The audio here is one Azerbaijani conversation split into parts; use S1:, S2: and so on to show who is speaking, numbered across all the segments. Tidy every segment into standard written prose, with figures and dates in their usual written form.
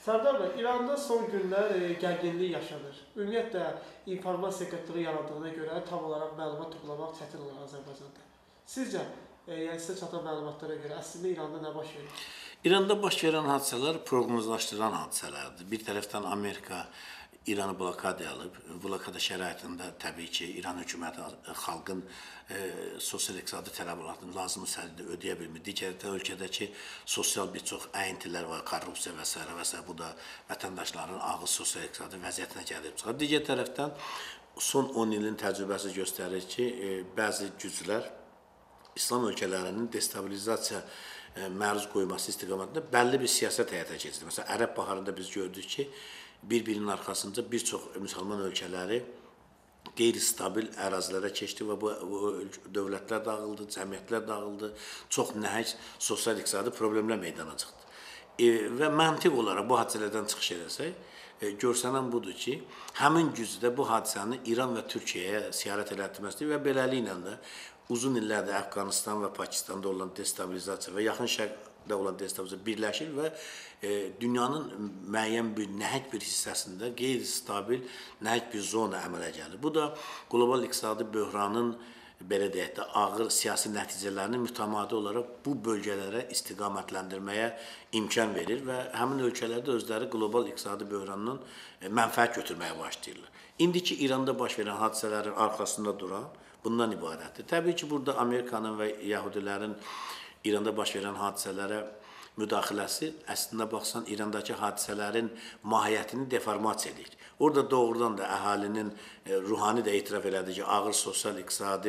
S1: Sərdar bəy, İranda son günlər gərginlik yaşanır. Ümumiyyətlə, informasiya qıtlığı yarandığına görə tam olaraq məlumat toplamaq çətin olur Azərbaycanda. Sizcə, yəni sizə çatan məlumatlara görə əslində İranda nə baş verir?
S2: İranda baş verən hadisələr proqnozlaşdırılan hadisələrdir. Bir tərəfdən Amerika İranı blokada alıb, blokada şəraitində təbii ki, İran hökuməti xalqın sosial-iqtisadi tələbatını lazımi səviyyədə ödəyə bilmir. Digərdən ölkədəki sosial bir çox əyintilər var, korrupsiya və s. və s. Bu da vətəndaşların ağır sosial-iqtisadi vəziyyətinə gəlib çıxır. Digər tərəfdən son 10 ilin təcrübəsi göstərir ki, bəzi güclər İslam ölkələrinin destabilizasiya məruz qoyması istiqamətində bəlli bir siyasət həyata keçirir. Məsələn, Ərəb baharında biz gördük ki, bir-birinin arxasınca bir çox müsəlman ölkələri qeyri-stabil ərazilərə keçdi və bu dövlətlər dağıldı, cəmiyyətlər dağıldı, çox nəhəng sosial-iqtisadi problemlər meydana çıxdı. Və məntiq olaraq bu hadisələrdən çıxış edəsək, görsənən budur ki, həmin gücdə bu hadisəni İran və Türkiyəyə siyarət elətdirməsidir və beləliklə də uzun illərdir Əfqanistan və Pakistanda olan destabilizasiya və yaxın şərqdə olan destabilizasiya birləşir və dünyanın müəyyən bir nəhəng bir hissəsində qeyri-stabil nəhəng bir zona əmələ gəlir. Bu da qlobal iqtisadi böhranın belə deyək də ağır siyasi nəticələrini mütəmadi olaraq bu bölgələrə istiqamətləndirməyə imkan verir və həmin ölkələr də özləri qlobal iqtisadi böhrandan mənfəət götürməyə başlayırlar. İndiki İranda baş verən hadisələrin arxasında duran bundan ibarətdir. Təbii ki, burada Amerikanın və Yahudilərin İranda baş verən hadisələrə müdaxiləsi əslində baxsan İrandakı hadisələrin mahiyyətini deformasiya edir. Orada doğrudan da əhalinin ruhani də etiraf elədiyi ki, ağır sosial-iqtisadi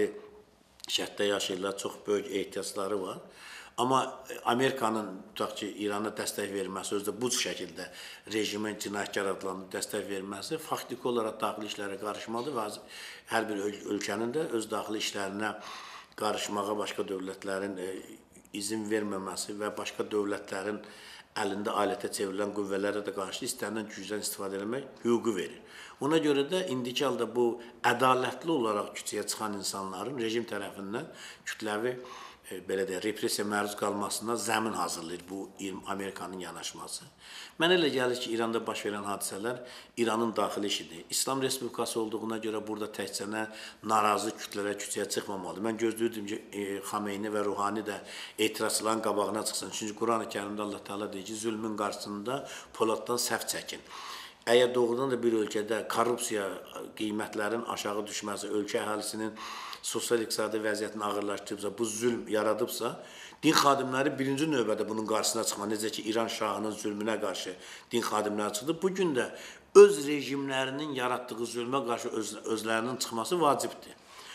S2: şərtdə yaşayırlar, çox böyük ehtiyacları var. Amma Amerikanın tutaq ki, İrana dəstək verməsi, özü də bu şəkildə rejimin cinayətkar adlanıb dəstək verməsi faktiki olaraq daxili işlərə qarışmadır və hər bir ölkənin də öz daxili işlərinə qarışmağa başqa dövlətlərin izin verməməsi və başqa dövlətlərin əlində alətə çevrilən qüvvələrə də qarşı istənilən gücdən istifadə etmək hüququ verir. Ona görə də indiki halda bu ədalətli olaraq küçəyə çıxan insanların rejim tərəfindən kütləvi belə deyək, repressiya məruz qalmasına zəmin hazırlayır bu Amerikanın yanaşması. Mənə elə gəlir ki, İranda baş verən hadisələr İranın daxili işidir. İslam Respublikası olduğuna görə burada təkcə narazı kütlələr küçəyə çıxmamalıdır. Mən gözləyirdim ki, Xameyni və Ruhani də etirazçıların qabağına çıxsın. Çünki Quran-ı Kərimdə Allah Teala deyir ki, zülmün qarşısında poladdan səhv çəkin. Əgər doğrudan da bir ölkədə korrupsiya qiymətlərin aşağı düşməsi, ölkə əhalisinin sosial-iqtisadi vəziyyətini ağırlaşdırıbsa, bu zülm yaradıbsa, din xadimləri birinci növbədə bunun qarşısına çıxma, necə ki, İran şahının zülmünə qarşı din xadimləri çıxdı. Bugün də öz rejimlərinin yaratdığı zülmə qarşı özlərinin çıxması vacibdir.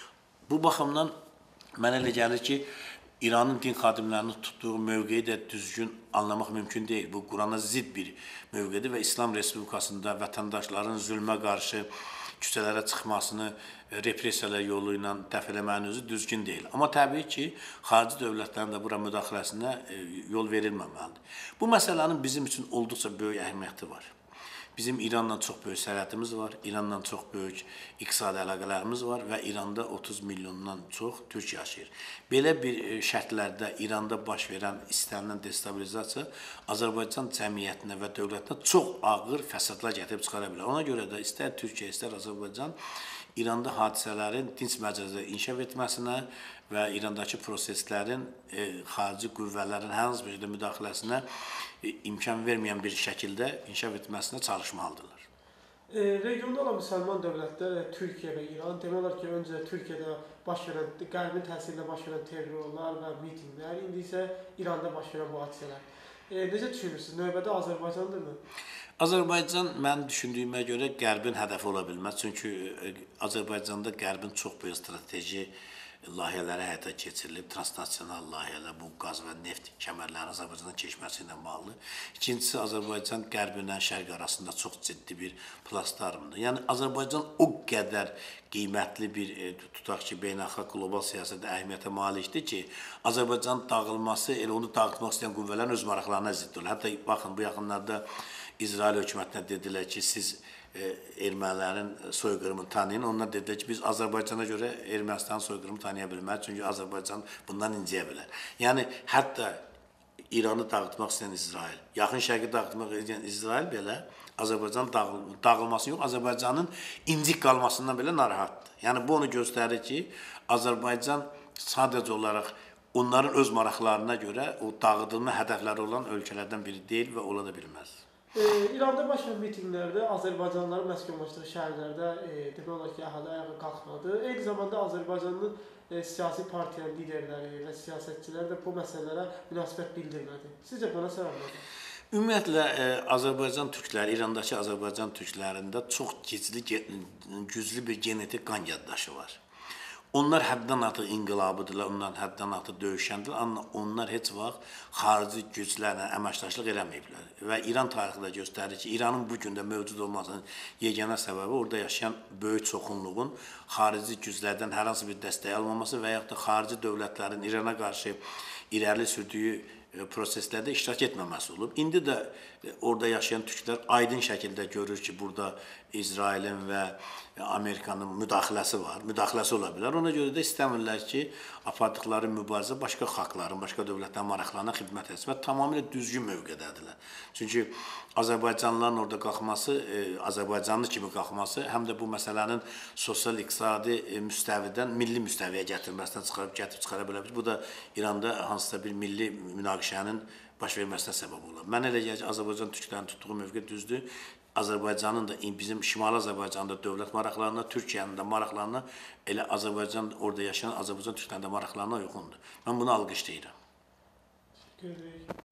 S2: Bu baxımdan mənə elə gəlir ki, İranın din xadimlərinin tutduğu mövqeyi də düzgün anlamaq mümkün deyil. Bu, Qurana zidd bir mövqedir və İslam Respublikasında vətəndaşların zülmə qarşı küçələrə çıxmasını repressiyalar yolu ilə dəf eləmənin özü düzgün deyil. Amma təbii ki, xarici dövlətlərin də bura müdaxiləsinə yol verilməməlidir. Bu məsələnin bizim üçün olduqca böyük əhəmiyyəti var. Bizim İranla çox böyük sərhədimiz var, İranla çox böyük iqtisadi əlaqələrimiz var və İranda 30 milyondan çox türk yaşayır. Belə bir şərtlərdə İranda baş verən istənilən destabilizasiya Azərbaycan cəmiyyətinə və dövlətinə çox ağır fəsadlar gətirib çıxara bilər. Ona görə də istər Türkiyə, istər Azərbaycan İranda hadisələrin dinc məcrada inkişaf etməsinə və İrandakı proseslərin xarici qüvvələrin hər hansı bir müdaxiləsinə imkan verməyən bir şəkildə inkişaf etməsinə çalışmalıdırlar.
S1: Regionda olan müsəlman dövlətlər, Türkiyə və İran, demək olar ki, öncə Türkiyədə baş verən, qərbin təsirində baş verən terrorlar və mitinglər, indi isə İranda baş verən bu hadisələr. Necə düşünürsünüz? Növbədə Azərbaycandırmı?
S2: Azərbaycan, mən düşündüyümə görə qərbin hədəfi ola bilməz. Çünki Azərbaycanda qərbin çox böyük strateji layihələri həyata keçirilib, transnasional layihələr, bu qaz və neft kəmərlərinin Azərbaycandan keçməsi ilə bağlı. İkincisi, Azərbaycan qərb ilə şərq arasında çox ciddi bir platformdur. Yəni, Azərbaycan o qədər qiymətli bir, tutaq ki, beynəlxalq qlobal siyasətdə əhəmiyyətə malikdir ki, Azərbaycan dağılması, elə onu dağıtmaq istəyən qüvvələrin öz maraqlarına zidd olur. Hətta, baxın, bu yaxınlarda İsrail hökumətinə dedilər ki, siz ermənilərin soyqırımını tanıyın. Onlar dedilər ki, biz Azərbaycana görə Ermənistanın soyqırımını tanıya bilmərik. Çünki Azərbaycan bundan inciyə bilər. Yəni, hətta İranı dağıtmaq istəyən İsrail, Yaxın Şərqi dağıtmaq istəyən İsrail belə Azərbaycan dağılması yox, Azərbaycanın incik qalmasından belə narahatdır. Yəni bu onu göstərir ki, Azərbaycan sadəcə olaraq onların öz maraqlarına görə o dağıdılma hədəfləri olan ölkələrdən biri deyil və ola da bilməz.
S1: İranda baş verən mitinqlərdə Azərbaycanlıların məskunlaşdığı şəhərlərdə demək olar ki, əhali ayağa qalxmadı. Eyni zamanda Azərbaycanın siyasi partiyanın liderləri və siyasətçilər də bu məsələlərə münasibət bildirmədi. Sizcə buna səbəb nədir?
S2: Ümumiyyətlə, Azərbaycan türkləri, İrandakı Azərbaycan türklərində çox güclü bir genetik qan yaddaşı var. Onlar həddən artıq inqilabıdırlar, onlar həddən artıq döyüşəndirlər, amma onlar heç vaxt xarici güclərlə əməkdaşlıq eləməyiblər. Və İran tarixi də göstərir ki, İranın bu gün də mövcud olmasının yeganə səbəbi orada yaşayan böyük çoxunluğun xarici güclərdən hər hansı bir dəstək almaması və yaxud da xarici dövlətlərin İrana qarşı irəli sürdüyü proseslərdə iştirak etməməsi olub. İndi də orada yaşayan türklər aydın şəkildə görür ki, burada İsrailin və Amerikanın müdaxiləsi var, müdaxiləsi ola bilər. Ona görə də istəmirlər ki, apardıqları mübarizə başqa xalqların, başqa dövlətlərin maraqlarına xidmət etsin və tamamilə düzgün mövqedədirlər. Çünki Azərbaycanlıların orada qalxması, Azərbaycanlı kimi qalxması həm də bu məsələnin sosial-iqtisadi müstəvidən milli müstəviyə gətirməsindən gətirib çıxara bilər. Bu da İranda hansısa bir milli münaqişənin baş verməsinə səbəb olar. Mən elə gəlir ki, Azərbaycan türklərinin tutduğu mövqe düzdür. Azərbaycanın da, bizim Şimali Azərbaycanda dövlət maraqlarına, Türkiyənin də maraqlarına, elə Azərbaycan, orada yaşayan Azərbaycan türklərinin də maraqlarına uyğundur. Mən bunu alqışlayıram.
S1: Teşekkür ederim.